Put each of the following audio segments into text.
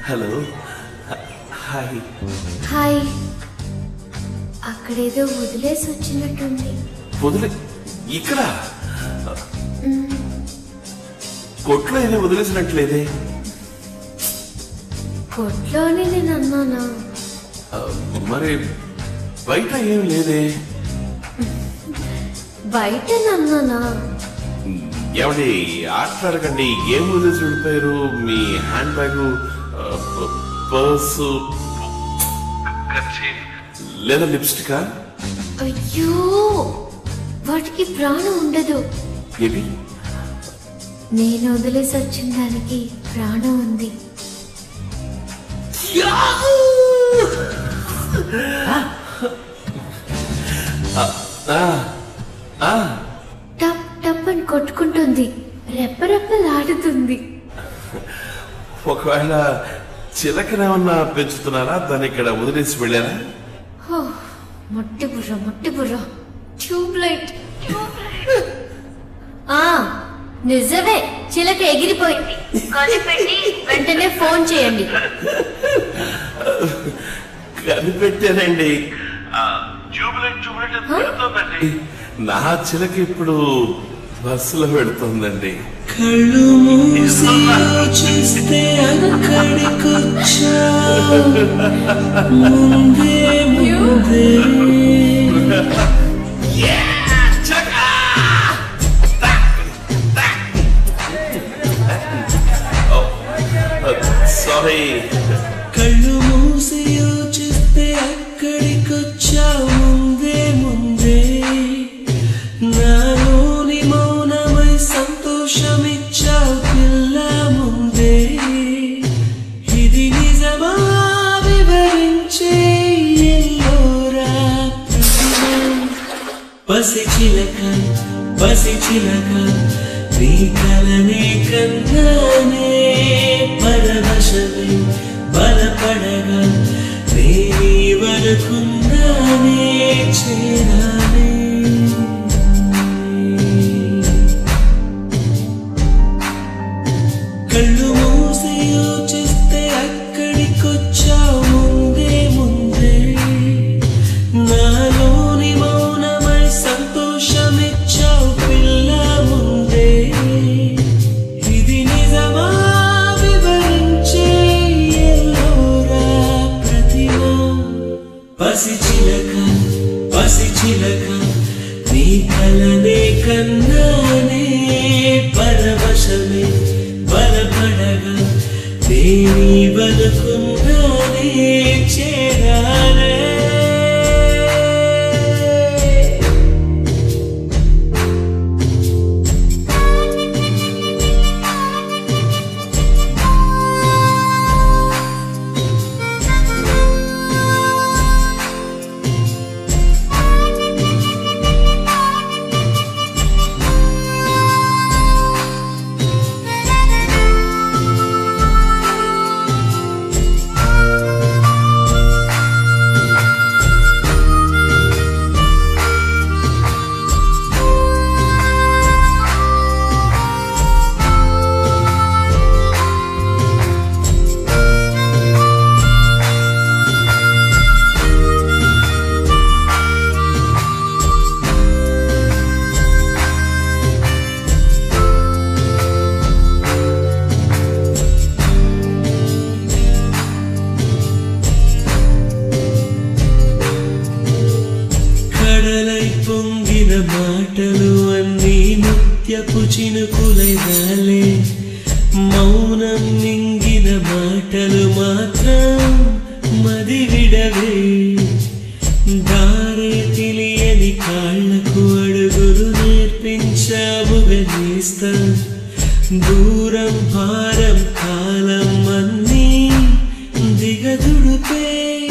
Hello hi hi. అక్కడేదో వదిలేసి వచ్చినట్టుంది. వదిలే ఇక్కడ కొట్లో ఏదో వదిలేసినట్లేదే. కొట్లోనే నేను అన్నానా? మరి బయట ఏం లేదే. బయట అన్నానా? ఏమండి ఆటలాడకండి. ఏం వదిలేసి వెళ్ళిపోయారు? మీ హ్యాండ్ బ్యాగ్, పర్సు లేదా లిప్స్టికా? అయ్యో వాటికి ప్రాణం ఉండదు. ఏవి? నేను వదిలేసి వచ్చిన దానికి ప్రాణం ఉంది. టప్ టప్ అని కొట్టుకుంటుంది, రెప్పరెప్పలాడుతుంది. ఒకవేళ చిలకనేమన్నా పెంచుతున్నారా? దాన్ని ఇక్కడ వదిలేసి వెళ్ళారా? మొట్టి బుర్ర ట్యూబ్ లైట్. నిజమే, చిలక ఎగిరిపోయింది. కనిపెట్టి వెంటనే ఫోన్ చేయండి. కనిపెట్టానండి. నా చిలక ఇప్పుడు బస్సులో పెడుతుందండి. కళ్ళు మూసి చూస్తే అక్కడికొచ్చా ముందే ముందే. సారీ. కళ్ళు మూసి యోచిస్తే అక్కడికొచ్చా ముందే ముందే. నాలోని మౌనమై సంతోషమిచ్చావు పిల్ల ముందే. ఇది నిజమా వివరించే ఎల్లోరా పసి చిలక పసి చిలక నీ కలనే కన్నానే. పరవశమై బలపడగా నీ వరకున్నానే చేరానే. కళ్ళు మూసి యోచిస్తే అక్కడికొచ్చావు ముందే ముందే. నాలోని మౌనమై సంతోషమిచ్చావు పిల్ల ముందే. ఇది నిజమా వివరించే ఎల్లోరా ప్రతిమ. పసి చిలక పసి చిలక నీ కలనే కన్నానే. పరవశమే బలపడగా దేని బలకున్నానే చేరానే. పొంగిన మాటలు అన్నీ నిత్యపు చినుకులై రాలే. మౌనం నింగిన మాటలు మాత్రం మది విడవే. దారే తెలియని కాళ్లకు అడుగులు నేర్పించావు గనేస్తా. దూరం భారం కాలం అన్నీ దిగదుడుపే.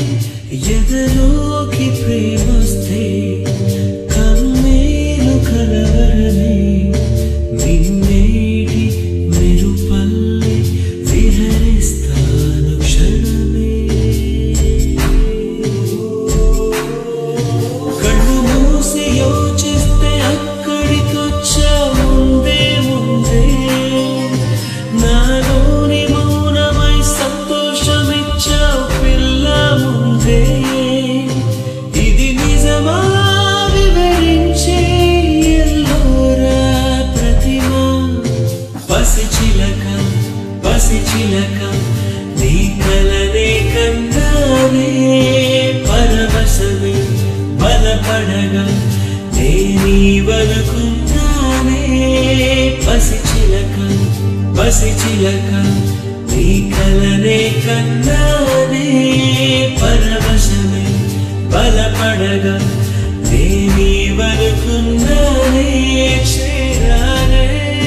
ఎదలోకి ప్రేమొస్తే కమ్మేలు కలవరమే. నిన్నేటి మెరుపల్లె విహరిస్తాను క్షణమే. కళ్ళు మూసి యోచిస్తే అక్కడికొచ్చా ముందే ముందే. నాలోని మౌనమై సంతోషం పసి చిలక నీ కలనే కన్నానే పరవశమే బలపడగా నేనీవనుకున్నానే పసి చిలక నీ కలనే కన్నానే పరవశమే బలపడగా నేనీవనుకున్నానే చేరానే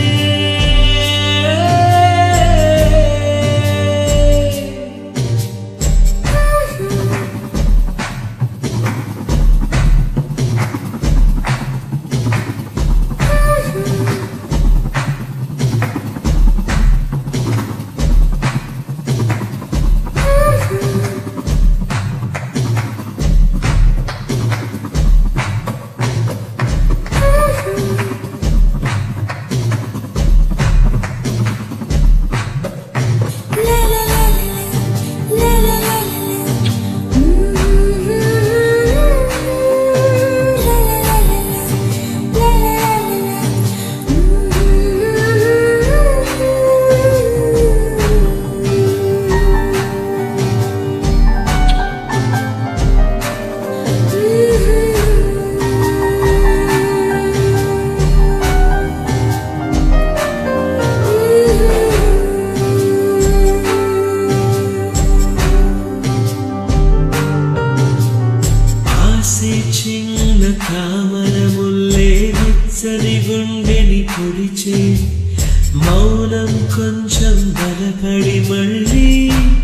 చిన్న తామరముల్లే వెచ్చని గుండెని పొడిచే మౌనం కొంచెం బలపడి మళ్ళీ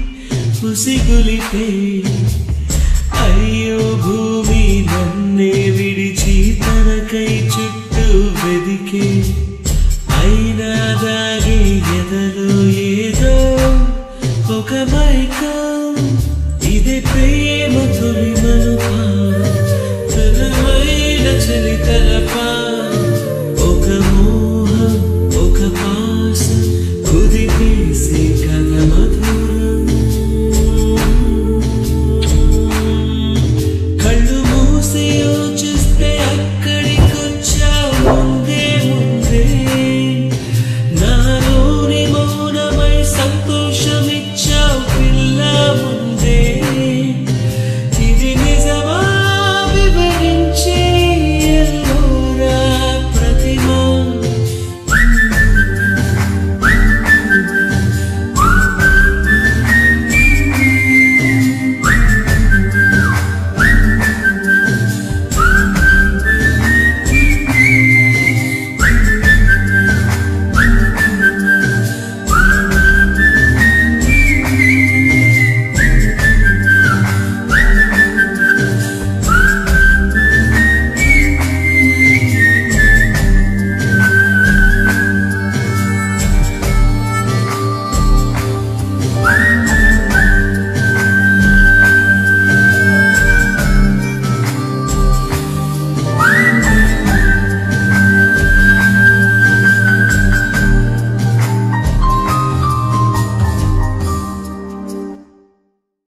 ఉసిగులిపే అయ్యో భూమి నన్నే